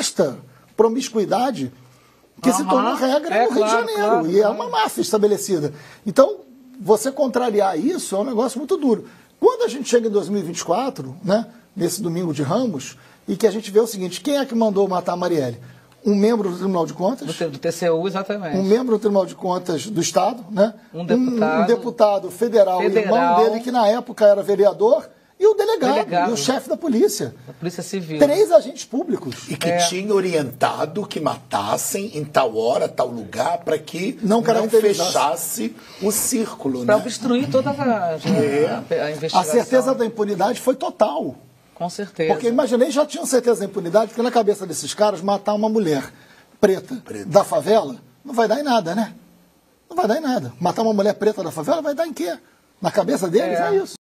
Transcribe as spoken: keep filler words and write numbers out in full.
nefasta promiscuidade que uhum. se tornou regra é, no Rio claro, de Janeiro. Claro, e claro. é uma máfia estabelecida. Então, você contrariar isso é um negócio muito duro. Quando a gente chega em dois mil e vinte e quatro, né, nesse domingo de Ramos, e que a gente vê o seguinte, quem é que mandou matar a Marielle? Um membro do Tribunal de Contas. Do, do T C U, exatamente. Um membro do Tribunal de Contas do Estado, né? Um deputado. Um, um deputado federal, federal, irmão dele, que na época era vereador, e o delegado, delegado. e o chefe da polícia. Da Polícia Civil. Três agentes públicos. E que é. tinha orientado que matassem em tal hora, tal lugar, para que não, não fechasse o círculo. Para né? obstruir toda a, é. a, a investigação. A certeza da impunidade foi total. Com certeza. Porque imaginei, já tinham certeza da impunidade, porque na cabeça desses caras, matar uma mulher preta, preta da favela não vai dar em nada, né? Não vai dar em nada. Matar uma mulher preta da favela vai dar em quê? Na cabeça deles é, é isso.